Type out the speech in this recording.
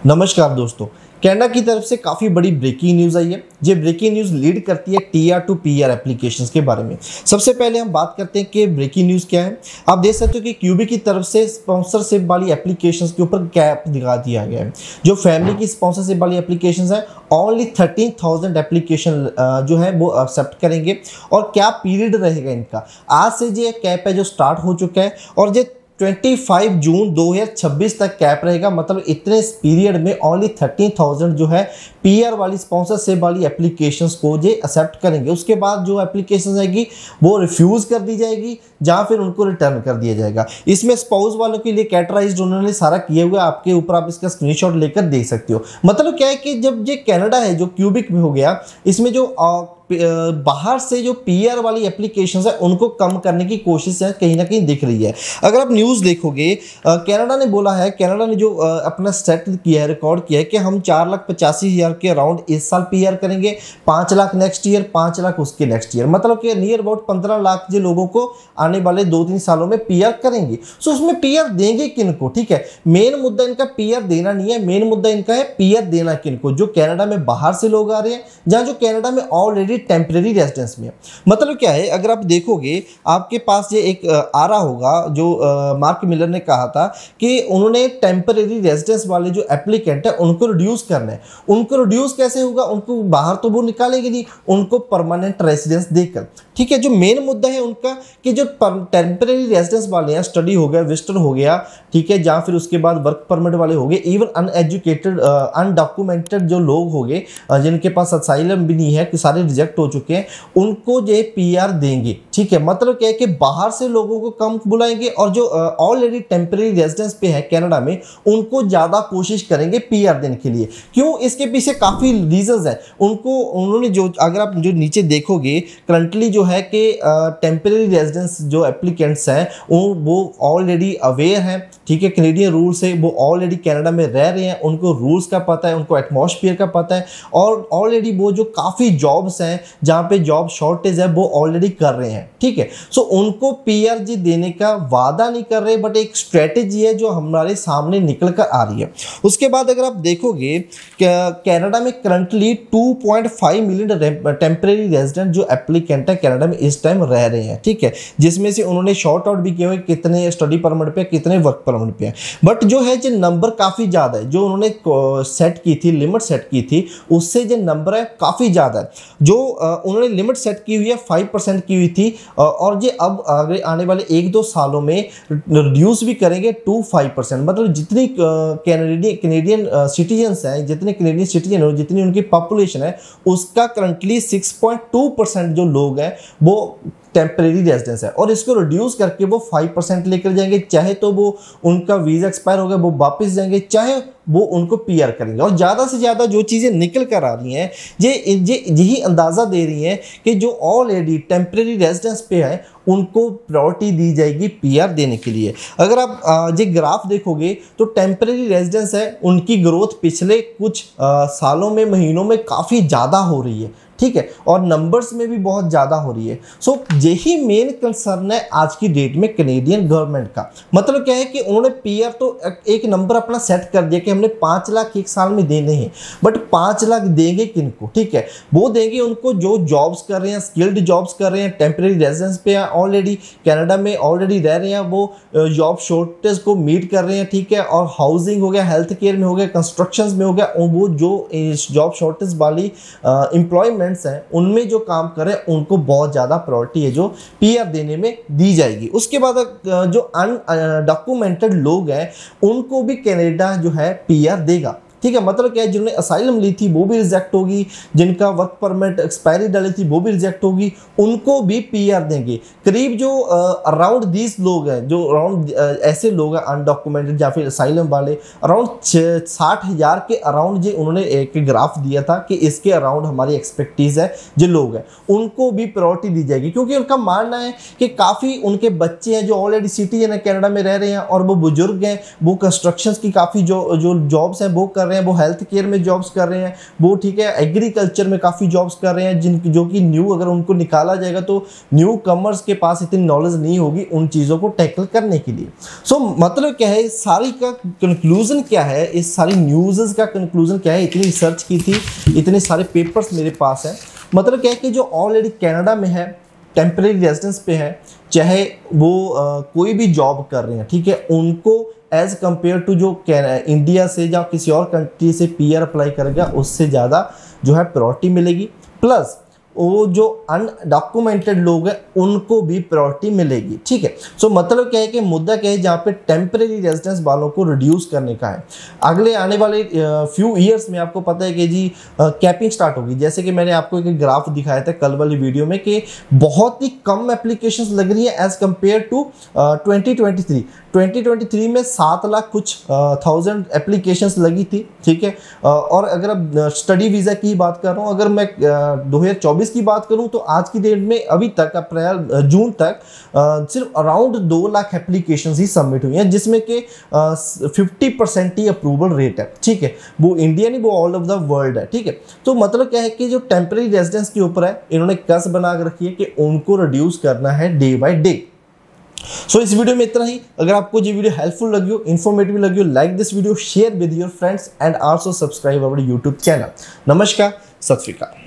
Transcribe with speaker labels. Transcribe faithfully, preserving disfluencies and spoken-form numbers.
Speaker 1: नमस्कार दोस्तों, कनाडा की तरफ से काफ़ी बड़ी ब्रेकिंग न्यूज़ आई है। ये ब्रेकिंग न्यूज़ लीड करती है T R to P R applications के बारे में। सबसे पहले हम बात करते हैं कि ब्रेकिंग न्यूज़ क्या है। आप देख सकते हो कि क्यूबिक की तरफ से स्पॉन्सरशिप वाली एप्लीकेशंस के ऊपर कैप दिखा दिया गया है। जो फैमिली की स्पॉन्सरशिप वाली एप्लीकेशंस है, ओनली थर्टीन थाउजेंड एप्लीकेशन जो है वो एक्सेप्ट करेंगे। और क्या पीरियड रहेगा इनका, आज से जो कैप है जो स्टार्ट हो चुका है और जो पच्चीस जून दो हज़ार छब्बीस तक कैप रहेगा। मतलब इतने पीरियड में ओनली थर्टीन थाउजेंड जो है पीआर वाली स्पॉन्सरशिप वाली एप्लीकेशंस को जो एक्सेप्ट करेंगे। उसके बाद जो एप्लीकेशन आएगी वो रिफ्यूज़ कर दी जाएगी, जहाँ फिर उनको रिटर्न कर दिया जाएगा। इसमें स्पाउस वालों के लिए कैटराइज्ड उन्होंने सारा किया हुआ है, आपके ऊपर आप इसका स्क्रीनशॉट लेकर देख सकते हो। मतलब क्या है कि जब ये कनाडा है जो क्यूबिक में हो गया, इसमें जो आ, बाहर से जो पीआर वाली एप्लीकेशंस है उनको कम करने की कोशिश है कहीं ना कहीं दिख रही है। अगर आप न्यूज़ देखोगे, कनाडा ने बोला है, कनाडा ने जो आ, अपना सेट किया है, रिकॉर्ड किया है कि हम चार लाख पचासी हज़ार के अराउंड इस साल पीआर करेंगे, पाँच लाख नेक्स्ट ईयर, पाँच लाख उसके नेक्स्ट ईयर। मतलब कि नियर अबाउट पंद्रह लाख जो लोगों को आने वाले दो तीन सालों में पीआर करेंगे। सो उसमें पीआर देंगे किनको? ठीक है, मेन मुद्दा इनका पीआर देना नहीं है, मेन मुद्दा इनका है पीआर देना किनको? जो कनाडा में बाहर से लोग आ रहे हैं, जहाँ जो कनाडा में ऑलरेडी टेम्परेरी रेजिडेंस में है। मतलब क्या है, अगर आप देखोगे आपके पास ये एक आ रहा होगा जो आ, मार्क मिलर ने कहा था कि उन्होंने टेम्परेरी रेजिडेंस वाले जो एप्लीकेंट है उनको रिड्यूस करना है। उनको रिड्यूस कैसे होगा? उनको बाहर तो वो निकालेंगे नहीं, उनको परमानेंट रेजिडेंस देकर। ठीक है, जो मेन मुद्दा है उनका कि जो टेम्परेरी रेजिडेंस वाले हैं, स्टडी हो गया, विजिटर हो गया, ठीक है, जहाँ फिर उसके बाद वर्क परमिट वाले हो गए, इवन अनएजुकेटेड अनडॉक्यूमेंटेड जो लोग हो गए जिनके पास असाइलम भी नहीं है कि सारे रिजेक्ट हो चुके हैं, उनको जो पीआर देंगे। ठीक है, मतलब क्या है कि बाहर से लोगों को कम बुलाएंगे और जो ऑलरेडी टेम्परेरी रेजिडेंस पे है कनाडा में उनको ज़्यादा कोशिश करेंगे पीआर देने के लिए। क्यों? इसके पीछे काफ़ी रीजंस हैं। उनको उन्होंने जो, अगर आप जो नीचे देखोगे करंटली जो है कि टेम्परेरी रेजिडेंस जो एप्लीकेंट्स हैं वो ऑलरेडी अवेयर हैं, ठीक है, कैनेडियन रूल से, वो ऑलरेडी कनाडा में रह रहे हैं, उनको रूल्स का पता है, उनको एटमॉस्फेयर का पता है, और ऑलरेडी वो जो काफ़ी जॉब्स हैं जहाँ पे जॉब शॉर्टेज है वो ऑलरेडी कर रहे हैं। ठीक है, सो उनको पीआर जी देने का वादा नहीं कर रहे, बट एक स्ट्रेटेजी है जो हमारे सामने निकल कर आ रही है। उसके बाद अगर आप देखोगे कनाडा में currently two point five million temporary resident जो एप्लीकेंट है कनाडा में इस टाइम रह रहे हैं। ठीक है, जिसमें से उन्होंने शॉर्ट आउट भी किए हुए कितने स्टडी परमिट पे, कितने वर्क परमिट पे। बट जो है जो नंबर काफ़ी ज़्यादा है, जो उन्होंने सेट की थी, लिमिट सेट की थी, उससे जो नंबर है काफ़ी ज़्यादा है। जो उन्होंने लिमिट सेट की हुई है फाइव परसेंट की हुई थी, और ये अब आगे आने वाले एक दो सालों में रिड्यूस भी करेंगे टू फाइव परसेंट। मतलब जितनी कैनेडियन कैनेडियन सिटीजन्स हैं, जितने कैनेडियन सिटीजन हो, जितनी उनकी पॉपुलेशन है, उसका currently six point two percent जो लोग हैं वो टेम्परेरी रेजिडेंस है, और इसको रिड्यूस करके वो फाइव परसेंट लेकर जाएंगे। चाहे तो वो उनका वीज़ा एक्सपायर हो गया वो वापस जाएंगे, चाहे वो उनको पीआर करेंगे। और ज़्यादा से ज़्यादा जो चीज़ें निकल कर आ रही हैं ये यही अंदाज़ा दे रही हैं कि जो ऑलरेडी टेम्परेरी रेजिडेंस पे है उनको प्रायोरिटी दी जाएगी पीआर देने के लिए। अगर आप ये ग्राफ देखोगे तो टेम्परेरी रेजिडेंस है उनकी ग्रोथ पिछले कुछ आ, सालों में, महीनों में काफ़ी ज़्यादा हो रही है। ठीक है, और नंबर्स में भी बहुत ज़्यादा हो रही है। सो यही मेन कंसर्न है आज की डेट में कैनेडियन गवर्नमेंट का। मतलब क्या है कि उन्होंने पीआर तो एक नंबर अपना सेट कर दिया कि हमने पाँच लाख एक साल में देने हैं, बट पाँच लाख देंगे किनको? ठीक है, वो देंगे उनको जो जॉब्स कर रहे हैं, स्किल्ड जॉब्स कर रहे हैं, टेम्परेरी रेजिडेंस पे ऑलरेडी कनाडा में ऑलरेडी रह रहे हैं, वो जॉब शॉर्टेज को मीट कर रहे हैं। ठीक है, और हाउसिंग हो गया, हेल्थ केयर में हो गया, कंस्ट्रक्शन में हो गया, वो जो जॉब शॉर्टेज वाली एम्प्लॉयमेंट हैं उनमें जो काम करें उनको बहुत ज़्यादा प्रायोरिटी है जो पीआर देने में दी जाएगी। उसके बाद जो अनडॉक्यूमेंटेड लोग हैं उनको भी कनाडा जो है पीआर देगा। ठीक है, मतलब क्या है, जिन्होंने असाइलम ली थी वो भी रिजेक्ट होगी, जिनका वर्क परमिट एक्सपायरी डाली थी वो भी रिजेक्ट होगी, उनको भी पीआर देंगे। करीब जो अराउंड दीस लोग हैं, जो अराउंड ऐसे लोग हैं अनडॉक्यूमेंटेड या फिर असाइलम वाले, अराउंड साठ हज़ार के अराउंड जो उन्होंने एक ग्राफ दिया था कि इसके अराउंड हमारी एक्सपेक्टीज है जो लोग हैं उनको भी प्रायोरिटी दी जाएगी। क्योंकि उनका मानना है कि काफ़ी उनके बच्चे हैं जो ऑलरेडी सिटीजन है, कनाडा में रह रहे हैं, और वो बुजुर्ग हैं, वो कंस्ट्रक्शन की काफ़ी जो जो जॉब्स हैं वो कर रहे हैं, वो हेल्थ केयर में जॉब्स कर रहे हैं, वो ठीक है एग्रीकल्चर में काफ़ी जॉब्स कर रहे हैं, जिन जो कि न्यू अगर उनको निकाला जाएगा तो न्यू कमर्स के पास इतनी नॉलेज नहीं होगी उन चीज़ों को टैकल करने के लिए। सो so, मतलब क्या है, इस सारी का कंक्लूजन क्या है, इस सारी न्यूज़ का कंक्लूजन क्या है, इतनी रिसर्च की थी, इतने सारे पेपर्स मेरे पास हैं। मतलब क्या है कि जो ऑलरेडी कनाडा में है, टेम्परेरी रेजिडेंस पे है, चाहे वो आ, कोई भी जॉब कर रहे हैं, ठीक है, उनको एज कंपेयर टू जो इंडिया से या किसी और कंट्री से पीआर अप्लाई करेगा उससे ज़्यादा जो है प्रायोरिटी मिलेगी। प्लस वो जो अनडॉक्यूमेंटेड लोग हैं उनको भी प्रायोरिटी मिलेगी, ठीक है। सो so, मतलब क्या है कि मुद्दा क्या है, जहाँ पे टेम्परेरी रेजिडेंस वालों को रिड्यूस करने का है। अगले आने वाले फ्यू ईयर्स में आपको पता है कि जी कैपिंग स्टार्ट होगी। जैसे कि मैंने आपको एक ग्राफ दिखाया था कल वाली वीडियो में कि बहुत ही कम एप्लीकेशंस लग रही है as compare to twenty twenty three twenty twenty three में सात लाख कुछ थाउजेंड एप्लीकेशंस लगी थी, ठीक है। uh, और अगर अब स्टडी वीज़ा की बात कर रहा हूँ, अगर मैं uh, दो हज़ार चौबीस की बात करूं तो आज की डेट में अभी तक अप्रैल जून तक आ, सिर्फ अराउंड दो लाख एप्लीकेशंस ही सबमिट हुई हैं, जिसमें कि फिफ्टी परसेंट ही अप्रूवल रेट है, ठीक है। वो इंडिया नहीं, वो ऑल ओवर द वर्ल्ड है, ठीक है। तो मतलब क्या है कि जो टेम्परेरी रेजिडेंस के ऊपर है, इन्होंने कस बना के रखी है कि उनको रिड्यूस करना है day by day. So so, इस वीडियो में इतना ही। अगर आपको ये वीडियो हेल्पफुल लगी हो, इन्फॉर्मेटिव लगी हो, like this video, share with your friends and also subscribe our YouTube channel. नमस्कार, सत श्री अकाल।